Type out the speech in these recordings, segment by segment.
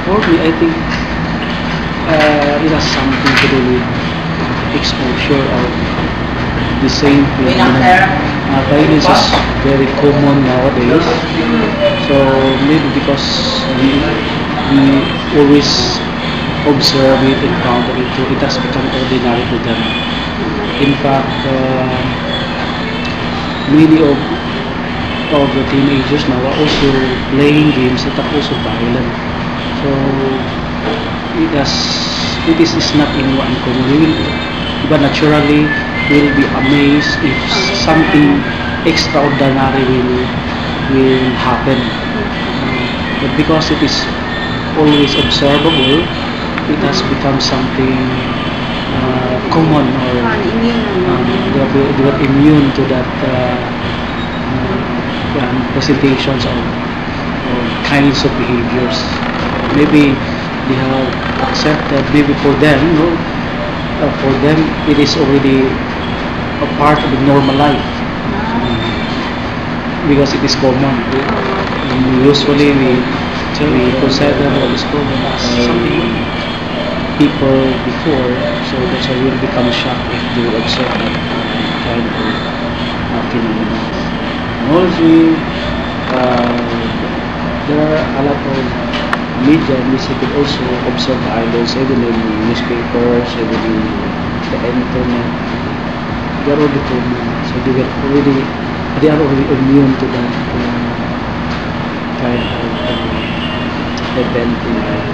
For me, I think it has something to do with exposure of the same phenomenon. Violence is very common nowadays. So maybe because we always observe it, encounter it, so it has become ordinary to them. In fact, many of the teenagers now are also playing games that are also violent. So it is not in one common. We will, but naturally will be amazed if something extraordinary will happen. But because it is always observable, it has become something common, or they were immune to that presentations of kinds of behaviors. Maybe they have accepted, maybe for them, for them it is already a part of the normal life, because it is common. Usually we consider what is common as something people before, so that's why we'll become shocked if they will observe that kind of phenomenon. And also, there are a lot of media in which you could also observe violence, even in newspapers, even in the internet. They are already common, so they are already immune to that kind of event in life.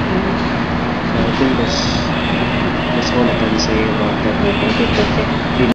So I think that's all I can say about that.